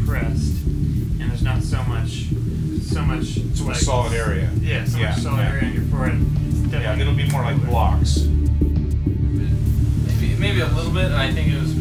crest, and there's not so much like, solid area. Yeah, so much solid area on your forehead. Yeah, it'll be more like blocks. Maybe a little bit. I think it was